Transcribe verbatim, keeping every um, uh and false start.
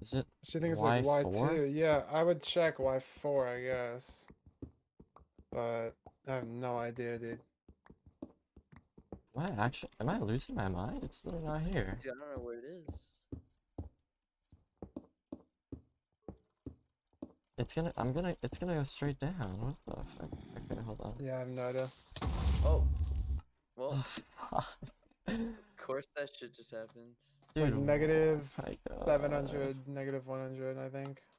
Is it She thinks it's Y like Y four? two. Yeah, I would check Y four, I guess. But I have no idea, dude. Am I actually, am I losing my mind? It's literally not here. Dude, I don't know where it is. It's gonna, I'm gonna, it's gonna go straight down. What the fuck? Okay, hold on. Yeah, I have no idea. Oh. Well, Oh, fuck. of course that shit just happened. It's like Dude, negative oh my God. seven hundred, negative one hundred, I think.